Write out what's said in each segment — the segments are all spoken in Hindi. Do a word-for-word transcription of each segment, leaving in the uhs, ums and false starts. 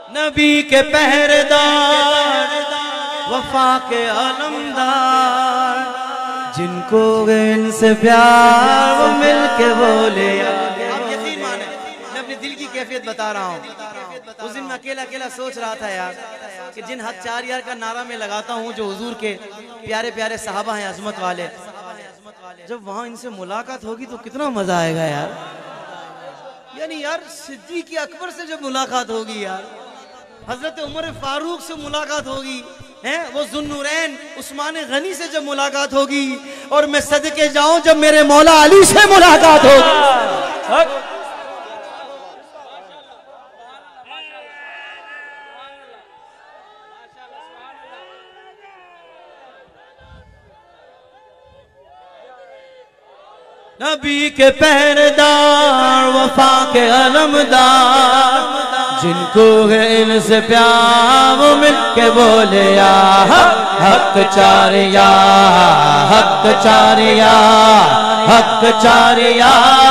नबी के पहरेदार वफा के आलमदार, जिनको इनसे प्यार वो मिल के बोले। आप यकीन माने मैं अपने दिल की कैफियत बता रहा हूँ। उस दिन मैं अकेला अकेला सोच रहा था यार कि जिन हक चार यार का नारा मैं लगाता हूँ, जो हुजूर के प्यारे प्यारे सहाबा हैं अजमत वाले, जब वहाँ इनसे मुलाकात होगी तो कितना मजा आएगा यार। यानी यार सिद्दीक़ अकबर से जब मुलाकात होगी यार, हजरत उमर फारूक से मुलाकात होगी, हैं वो ज़ुन्नूरैन उस्मान गनी से जब मुलाकात होगी, और मैं सदके जाऊं जब मेरे मौला अली से मुलाकात होगी। नबी के पहरेदार वफा के अलमदार, जिनको है इनसे प्यार वो मिल के बोले या हक चारिया, हक चारिया, हक चारिया,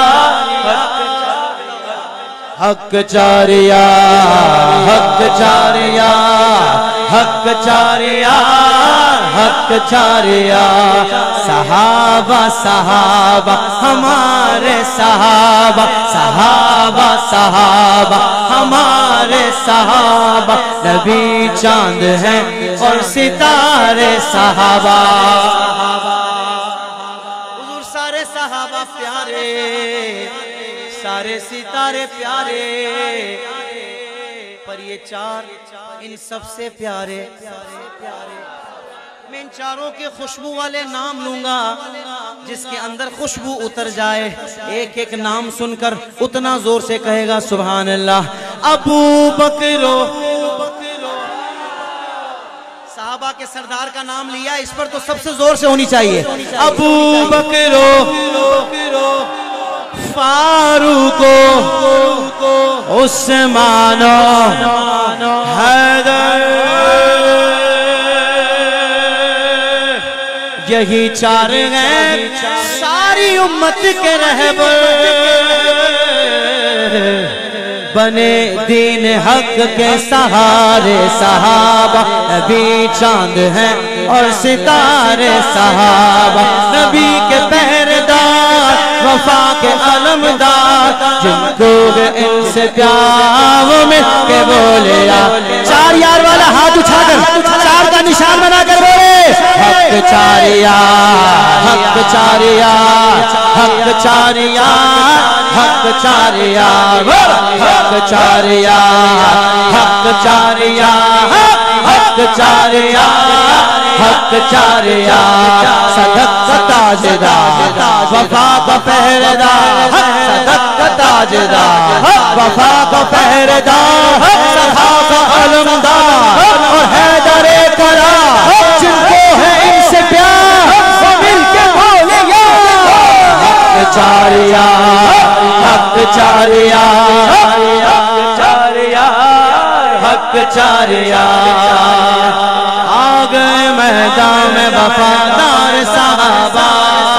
हक चारिया, हक चारिया, हक चारिया, हक चारिया। सहाबा सहाबा हमारे सहाबा, सहाबा सहाबा हमारे सहाबा, नबी चांद हैं और सितारे सहाबा। हुजूर सारे सहाबा प्यारे, सारे सितारे प्यारे, पर ये चार इन सबसे प्यारे। मैं इन चारों के खुशबू वाले नाम लूंगा, जिसके अंदर खुशबू उतर जाए, एक एक नाम सुनकर उतना जोर से कहेगा सुभान अल्लाह। अबू बकरो, साहबा के सरदार का नाम लिया, इस पर तो सबसे जोर से होनी चाहिए। अबू बकरो, फारूको, उस्मानो, हैदर, यही चार हैं सारी उम्मत के रहबर, बने दीन हक के सहारे सहाबा, नबी चांद हैं और सितारे सहाबा, नबी के पहरेदार वफा के अलमदार, जिनको इनसे प्यार मिल के बोले या। चार यार वाला हाथ उठाकर चार का निशान बनाकर बोले हक चारिया, हक चारिया, हक चारिया, हक चारिया, हक चारिया, हक चारिया, हक चारिया, हक चारिया। सदक का ताजदार वफा का पहरेदार, सदक का ताजदार वफा का पहरेदार, सहा का अलमदार और हैदरे करा, जिनको है इनसे प्यार वो मिल के बोले या हक चारिया, हक चारिया, हक चारिया, हक चारिया। आ गए मैदान में वफादार सहाबा,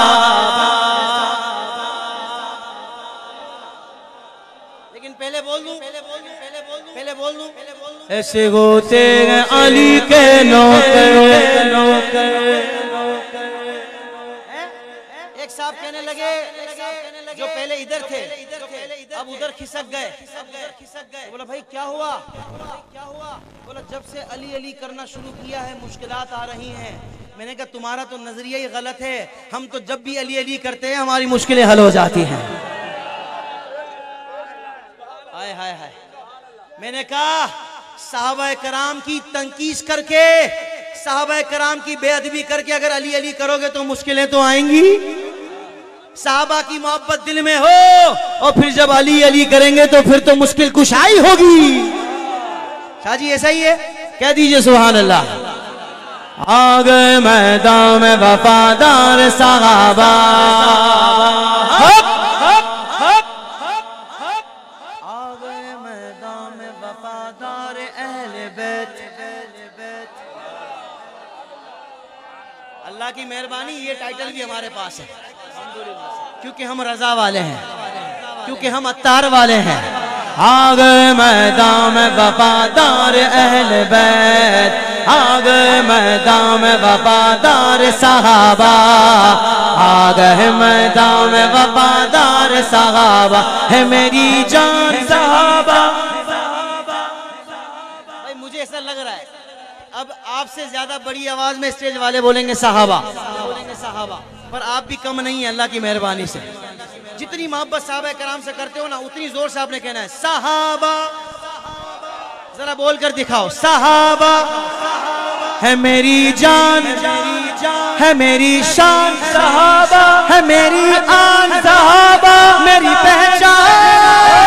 लेकिन पहले बोल दूं, पहले बोल दूं, पहले बोल दूं, पहले बोल दूं, पहले बोल दूं। ऐसे होते हैं अली के नौकर, नौकर। एक साहब कहने लगे, जो पहले इधर थे अब उधर खिसक गए, खिसक गए। बोला भाई क्या हुआ, क्या हुआ? बोला जब से अली अली करना शुरू किया है मुश्किलात आ रही हैं। मैंने कहा तुम्हारा तो नजरिया ही गलत है, हम तो जब भी अली अली करते हैं हमारी मुश्किलें हल हो जाती हैं। हाय हाय हाय। मैंने कहा साहबा कराम की तंकीस करके, साहबा कराम की बेअदबी करके अगर अली अली करोगे तो मुश्किलें तो आएंगी। साहबा की मोहब्बत दिल में हो और फिर जब अली अली करेंगे तो फिर तो मुश्किल कुशाई होगी। शाहजी ऐसा ही है, कह दीजिए सुभान अल्लाह। आ गए मैदान में वफादार सहाबा, आ गए मैदान में वफादार अहले बैत। अल्लाह की मेहरबानी ये टाइटल भी हमारे पास है, क्योंकि हम रजा वाले हैं, क्योंकि हम अत्तार वाले हैं। आ गए मैदान में वफादार अहले बैत, आ गए मैदान में वफादार सहाबा, आ गए मैदान में वफादार सहाबा, है मेरी जान सहाबा। भाई मुझे ऐसा लग रहा है अब आपसे ज्यादा बड़ी आवाज में स्टेज वाले बोलेंगे सहाबा, बोलेंगे सहाबा, पर आप भी कम नहीं है अल्लाह की मेहरबानी से। जितनी मोहब्बत सहाबा कराम से करते हो ना उतनी जोर से आपने कहना है सहाबा। जरा बोल कर दिखाओ सहाबा, है मेरी जान, है मेरी शान सहाबा, है मेरी आन सहाबा, मेरी पहचान।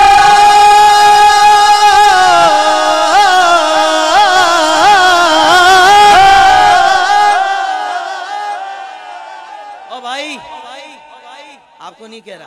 ओ भाई आपको नहीं कह रहा,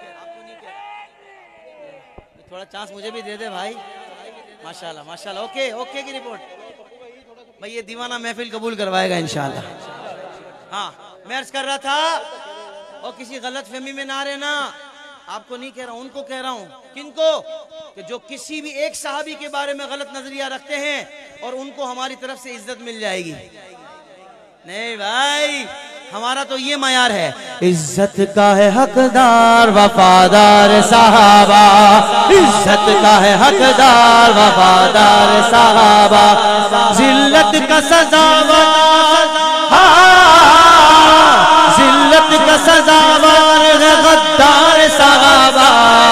थोड़ा चांस मुझे भी दे दे भाई। माशाल्लाह माशाल्लाह, ओके ओके की रिपोर्ट। भाई ये दीवाना महफिल कबूल करवाएगा इंशाल्लाह। हाँ मैं अर्ज कर रहा था और किसी गलत फहमी में ना रहना, आपको नहीं कह रहा हूं, उनको कह रहा हूं। किनको? कि जो किसी भी एक सहाबी के बारे में गलत नजरिया रखते हैं और उनको हमारी तरफ से इज्जत मिल जाएगी। नहीं भाई, हमारा तो ये मयार है, इज्जत का है हकदार वफादार सहाबा, इज्जत का है हकदार वफादार सहाबा, जिल्लत का सजावार, जिल्लत का सजावार है गद्दार सहाबा।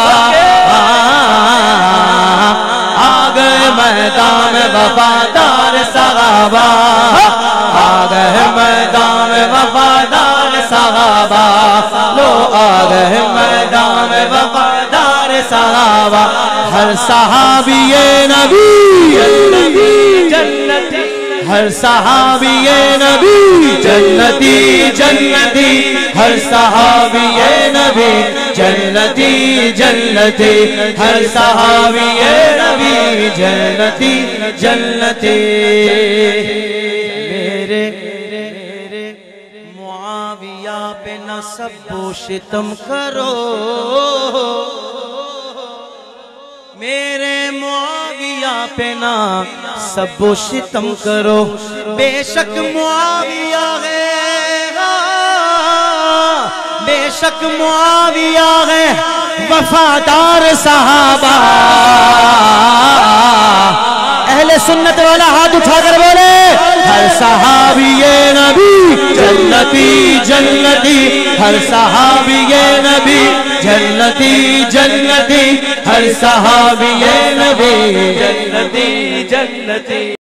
आ गए मैदान में वफादार सहाबा, आ गए मैदान में वफादार सहाबा, लो आ गए मैदान में वफादार सहाबा। हर सहाबी ये नबी जन्नती, हर सहाबी ये नबी जन्नती जन्नती, हर सहाबी ये नबी जन्नती जन्नती, हर सहाबी ये नबी जन्नती जन्नती। मेरे मुआविया पे न सबो सितम करो, मेरे मुआविया पे ना सबो सितम करो, बेशक मुआविया है, बेशक मुआविया है वफादार सहाबा। अहले सुन्नत वाला हाथ उठाकर बोले, हर सहाबी ये नबी जन्नती जन्नती, हर सहाबी ये नबी जन्नती जन्नती, हर सहाबी ये नबी जन्नती जन्नती।